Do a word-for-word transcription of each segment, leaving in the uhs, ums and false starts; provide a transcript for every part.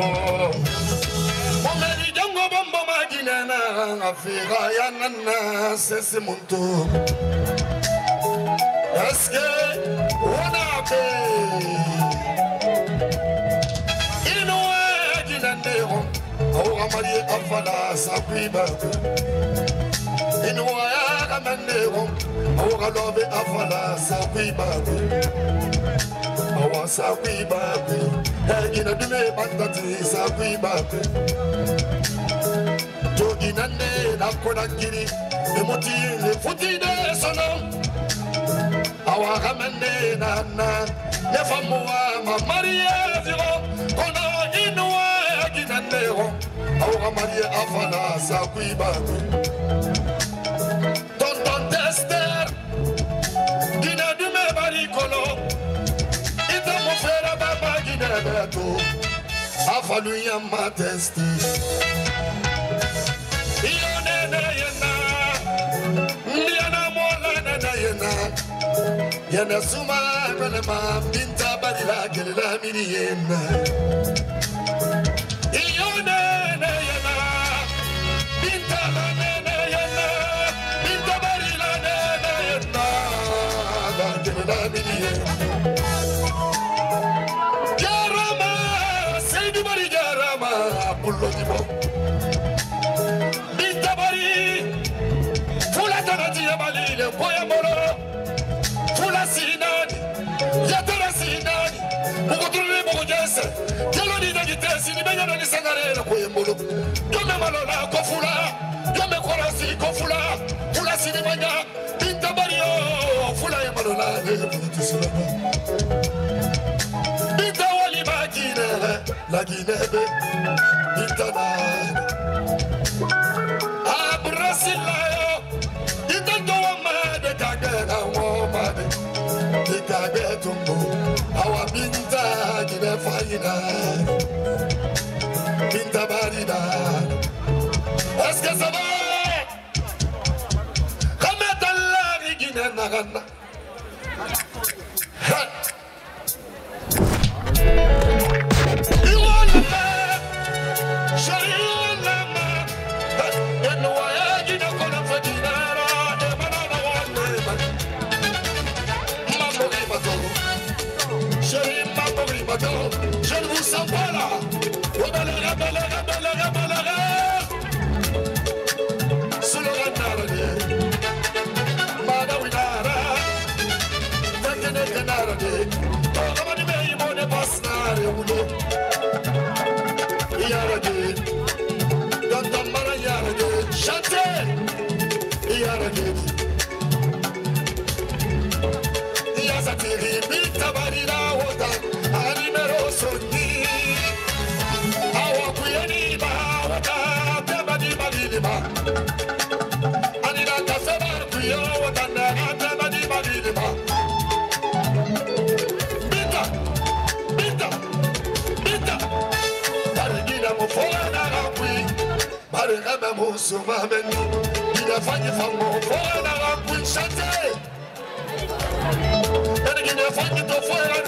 bombo. Momeli jango bombo magina na afira ya nana sese muntu. Eske wana pe. Inoe agina ndero. Aura mari afala sapiba. Inoe agina ndero. Aura lobe afala sapiba. Awa sapiba. Egina dume bandati sapiba. Jogina ne na konakiri. Emoti le futi de sono. Awa gamende na na. Nefa moa ma maria zero. Kono inua agina ndero. Aura mari afala sapiba. Tonton tester. Gina dume barikolo. Afalu yama testi Yone na yena Yana mola na yena Yana suma kone ma binta barila kelila mini yena Yone na yena Binta la na yena Binta barila na yena Kelila mini yena Pullo di bo Bintabari Fula tanati ya malile Boya moro Fula sinani Yatara sinani Mugo turule mugo jese Yalo ni na gitesi Ni benya na ni sangare na koye molo Yome malola ko fula Yome korasi ko fula Fula sini benya Bintabari yo Fula ya malola Ne puti silama Bintawali magine La ginebe Intana Abrasilayo Intando amade kagena womade Ikage tumbo Awa binta gine faina Binta barida Eske saba Kameta lari gine nagana Je ne vous sens pas là. Balara, balara, balara, balara. Solo ganare. Madawinara. Takene ganare. Kama ni mei mone pasnare ulo. Yarage. Danta mara yarage. Chante. Yarage. Yazatiri bitabarira wota. Animero soni. Awa kuyeni ba wota. Tebadi badili ba. Anina kafeba kuyo wota na tebadi badili ba. Bita, bita, bita. Tarigina mufora na rakui. Marigama musuma meni. Ina fanyi fango fora na rakui chante. Tarigina fanyi to fora.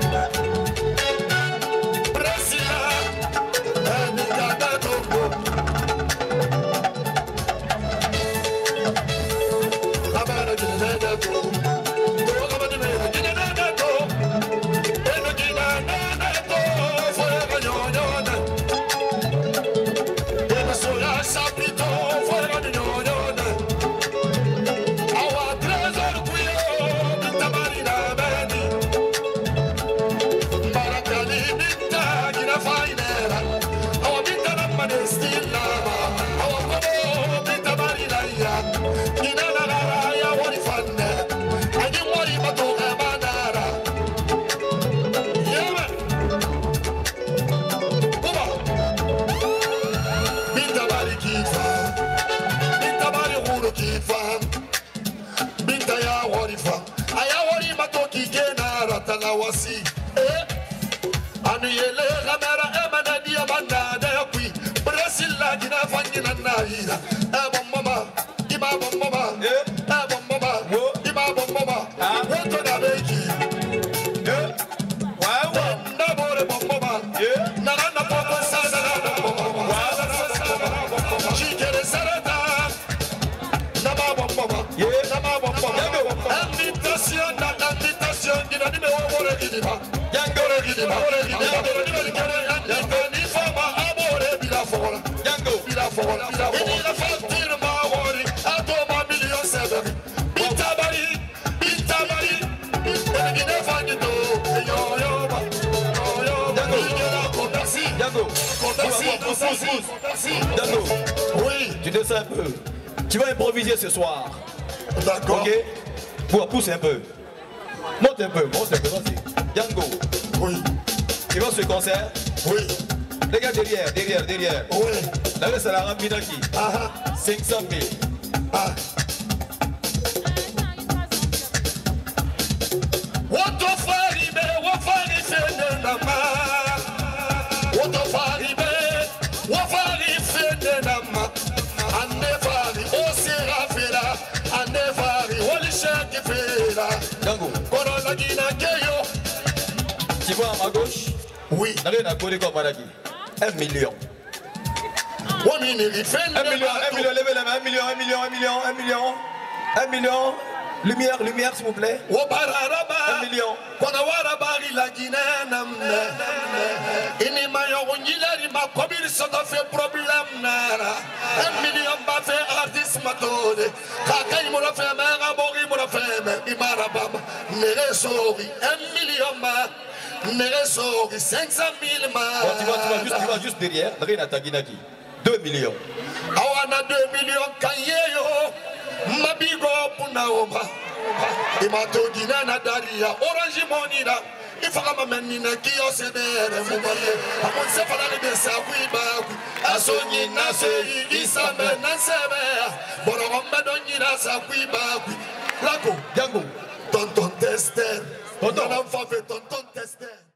Wasi eh anu yele kamera emana dia banda da yakui Brazil la gina fangina naira eh bomba iba bomba eh bomba iba bomba woto da beji eh wow na bore bomba eh na na poko merci, merci. Django, Oui. tu descends un peu. Tu vas improviser ce soir. D'accord. Ok? Pour pousser un peu. Monte un peu, monte un peu, vas-y. Django, Oui. tu vas ce concert? Oui. Les gars derrière, derrière, derrière. Oui. Là, c'est la Rambinaki. Ah cinq cent mille. ah. Wotofaribe, wofari fenenama. Wotofaribe, wofari fenenama. Anefari, osira fera. Anefari, olishaki fera. Django, Corona Guina Keyo. tu vois à ma gauche? Oui. N'a rien à côté comme Manaki. Un million. Wamini Un million, un million, levez la main. Un million, un million, un million, un million. Un million. Lumière, lumière, s'il vous plaît. Un million. Konawarabari la Guinée namne. Ini mayo unyileri ma kobiri soto fe problème nara. Un million ba fe artiste matode. Kaka imura fe mera bori imura fe me imara baba. Nere sori un million ma. Nere sori cinq cent mille ma. Bon, tu vas, tu vas juste, tu vas juste derrière. N'a à Taginaki. deux millions. Awana deux millions kayeyo. Mabigo punaoma. Imato gina na daria orange monida ifaka menina kiyo sedere mumale amon se fala de sa kuiba asonyi na se isame na sebe boro gombe donyi na sa kuiba lako Django. tonton tester Tonton. tonton fa tonton tester.